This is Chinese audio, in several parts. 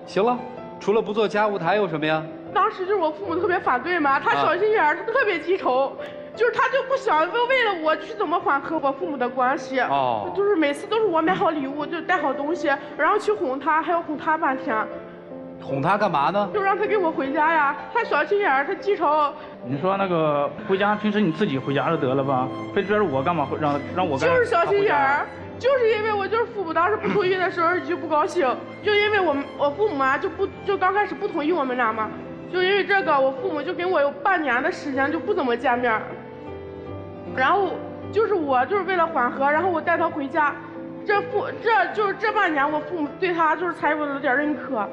行了，除了不做家务，他还有什么呀？ 当时就是我父母特别反对嘛，他小心眼儿，他特别记仇。就是他就不想为了我去怎么缓和我父母的关系，就是每次都是我买好礼物，就带好东西，然后去哄他，还要哄他半天。 哄他干嘛呢？ 就让他跟我回家呀，他小心眼儿，他记仇。 你说那个回家，平时你自己回家就得了吧，非追着我干嘛？让我干？ 就是小心眼儿，就是因为我就是父母当时不同意的时候就不高兴，就因为我父母嘛就刚开始不同意我们俩嘛，就因为这个我父母就跟我有半年的时间就不怎么见面。然后就是我就是为了缓和，然后我带他回家，这半年我父母对他就是才有了点认可。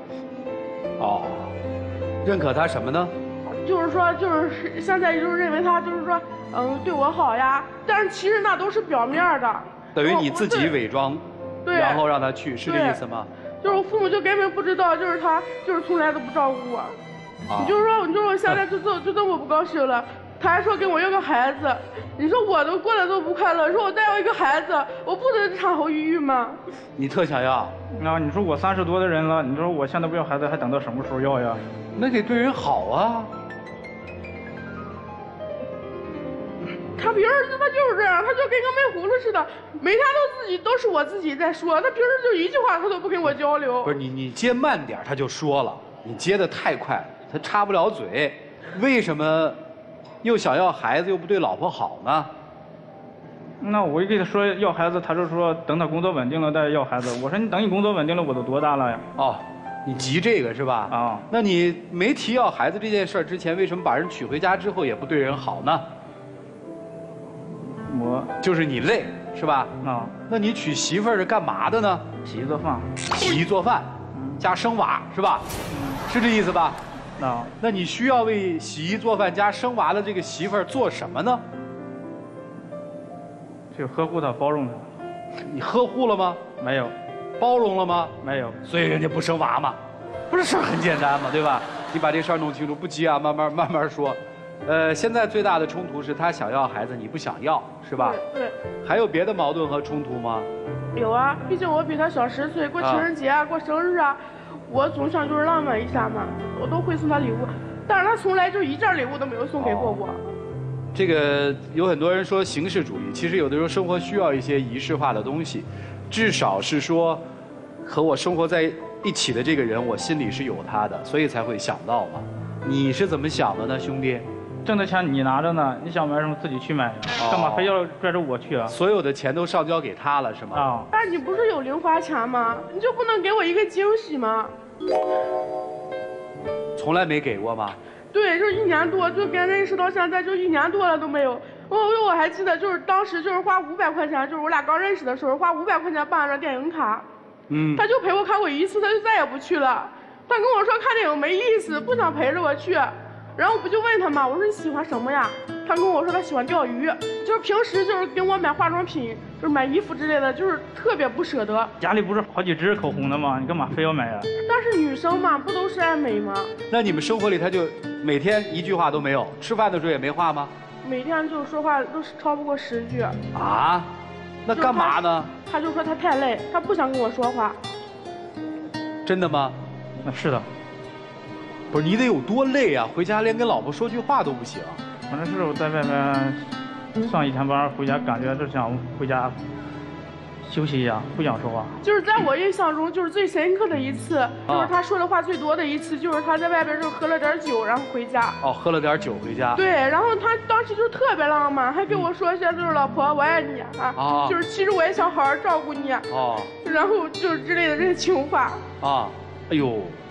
认可他什么呢？ 就是说就是现在就是认为他就是说对我好呀，但是其实那都是表面的。 等于你自己伪装， 对， 然后让他去，是这意思吗？ 就是我父母就根本不知道，就是他就是从来都不照顾我。你就说我现在就这么不高兴了。他还说跟我要个孩子，你说我都过得都不快乐，说我再要一个孩子，我不得产后抑郁吗？ 你特想要？ 你说我30多的人了，你说我现在不要孩子，还等到什么时候要呀？ 那得对人好啊。 他平时他就是这样，他就跟个闷葫芦似的，每天都是我自己在说，他平时就一句话他都不跟我交流。 不是你接慢点他就说了，你接的太快，他插不了嘴，为什么？又想要孩子又不对老婆好呢？ 那我一跟他说要孩子，他就说等他工作稳定了再要孩子。我说你等你工作稳定了，我都多大了呀？ 你急这个是吧？那你没提要孩子这件事之前，为什么把人娶回家之后也不对人好呢？就是你累是吧？那你娶媳妇儿是干嘛的呢？ 洗衣做饭。 洗衣做饭，加生娃是吧？是这意思吧？那你需要为洗衣做饭加生娃的这个媳妇儿做什么呢？ 就呵护她，包容她。 你呵护了吗？ 没有。 包容了吗？ 没有。 所以人家不生娃嘛，不是事儿很简单嘛，对吧？你把这事儿弄清楚，不急啊，慢慢说。现在最大的冲突是他想要孩子，你不想要，是吧？ 对。 还有别的矛盾和冲突吗？ 有啊，毕竟我比他小10岁，过情人节啊，过生日啊。我总想就是浪漫一下嘛，我都会送他礼物，但是他从来就一件礼物都没有送给过我。 这个有很多人说形式主义，其实有的时候生活需要一些仪式化的东西，至少是说和我生活在一起的这个人，我心里是有他的，所以才会想到嘛。你是怎么想的呢，兄弟？ 挣的钱你拿着呢，你想买什么自己去买呀，干嘛非要拽着我去啊？ 所有的钱都上交给他了是吗？ 但是你不是有零花钱吗？你就不能给我一个惊喜吗？ 从来没给过吗？ 对，就1年多，就跟认识到现在就1年多了都没有。我还记得，就是当时就是花500块钱，就是我俩刚认识的时候，花500块钱办了张电影卡。他就陪我看过1次，他就再也不去了。他跟我说看电影没意思，不想陪着我去。然后我不就问他嘛，我说你喜欢什么呀？他跟我说他喜欢钓鱼，就是平时就是给我买化妆品，就是买衣服之类的，就是特别不舍得。 家里不是好几支口红的吗？你干嘛非要买啊？ 但是女生嘛，不都是爱美吗？ 那你们生活里他就每天一句话都没有，吃饭的时候也没话吗？ 每天就是说话都是超不过10句。 那干嘛呢？ 他就说他太累，他不想跟我说话。 真的吗？ 那是的。 不是你得有多累啊！回家连跟老婆说句话都不行。 反正是我在外面上1天班，回家感觉就想回家休息一下，不想说话。 就是在我印象中，就是最深刻的一次，就是他说的话最多的一次，就是他在外边就喝了点酒，然后回家。 喝了点酒回家。 对，然后他当时就特别浪漫，还跟我说一些就是老婆我爱你啊，就是其实我也想好好照顾你然后就是之类的这些情话。 哎呦。